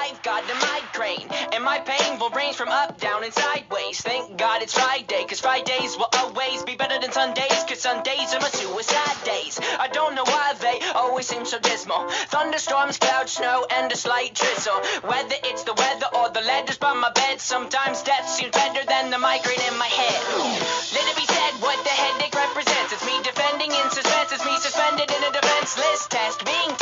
I've got a migraine, and my pain will range from up, down, and sideways. Thank God it's Friday, cause Fridays will always be better than Sundays, cause Sundays are my suicide days. I don't know why they always seem so dismal. Thunderstorms, clouds, snow, and a slight drizzle. Whether it's the weather or the letters by my bed, sometimes death seems better than the migraine in my head. Let it be said what the headache represents. It's me defending in suspense. It's me suspended in a defenseless test. Being